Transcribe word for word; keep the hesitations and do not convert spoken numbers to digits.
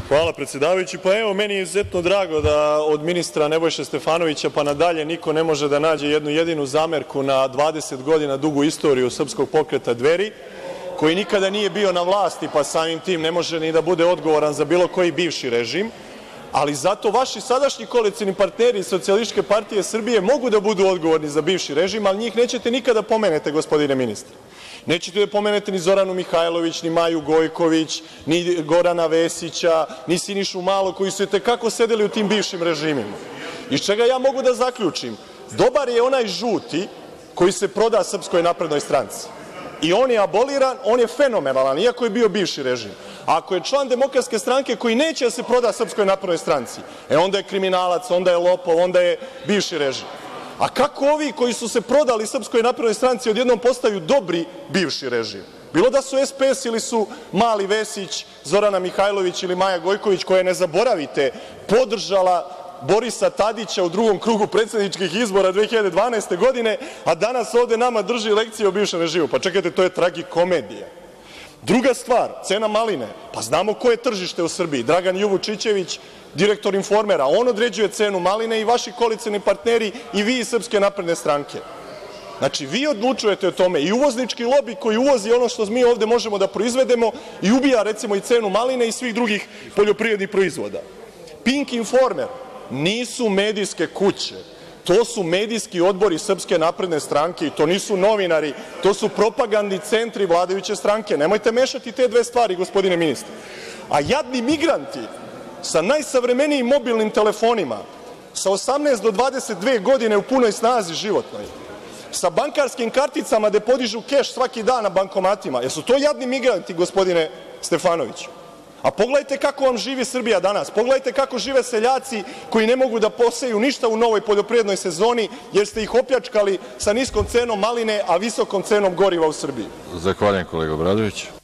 Hvala, predsedavajući. Pa evo, meni je izuzetno drago da od ministra Nebojše Stefanovića pa nadalje niko ne može da nađe jednu jedinu zamerku na dvadeset godina dugu istoriju Srpskog pokreta Dveri, koji nikada nije bio na vlasti, pa samim tim ne može ni da bude odgovoran za bilo koji bivši režim, ali zato vaši sadašnji koalicioni partneri iz Socijalističke partije Srbije mogu da budu odgovorni za bivši režim, ali njih nećete nikada pomenete, gospodine ministre. Nećete da pomenete ni Zoranu Mihajlović, ni Maju Gojković, ni Gorana Vesića, ni Sinišu Malog, koji su i te kako sedeli u tim bivšim režimima. Iz čega ja mogu da zaključim? Dobar je onaj žuti koji se proda Srpskoj naprednoj stranci. I on je aboliran, on je fenomenalan, iako je bio bivši režim. A ako je član Demokratske stranke koji neće da se proda Srpskoj naprednoj stranci, e onda je kriminalac, onda je lopov, onda je bivši režim. A kako ovi koji su se prodali Srpskoj naprednoj stranci odjednom postaju dobri bivši režim? Bilo da su es pe es ili su Mali Vesić, Zorana Mihajlović ili Maja Gojković, koja je, ne zaboravite, podržala Borisa Tadića u drugom krugu predsedničkih izbora dve hiljade dvanaeste. godine, a danas ovde nama drži lekcije o bivšem režimu. Pa čekajte, to je tragikomedija. Druga stvar, cena maline. Pa znamo ko je tržište u Srbiji. Dragan J. Vučićević, direktor Informera. On određuje cenu maline i vaši koalicioni partneri i vi iz Srpske napredne stranke. Znači, vi odlučujete o tome i uvoznički lobi koji uvozi ono što mi ovde možemo da proizvedemo i ubija, recimo, i cenu maline i svih drugih poljoprivrednih proizvoda. Pink Informer nisu medijske kuće. To su medijski odbori Srpske napredne stranke i to nisu novinari, to su propagandni centri vladajuće stranke. Nemojte mešati te dve stvari, gospodine ministre. A jadni migranti sa najsavremenijim mobilnim telefonima, sa osamnaest do dvadeset dve godine u punoj snazi životnoj, sa bankarskim karticama gde podižu keš svaki dan na bankomatima, jesu to jadni migranti, gospodine Stefanoviću? A pogledajte kako vam živi Srbija danas. Pogledajte kako žive seljaci koji ne mogu da poseju ništa u novoj poljoprivrednoj sezoni, jer ste ih opljačkali sa niskom cenom maline, a visokom cenom goriva u Srbiji. Zahvaljujem, kolega Obradović.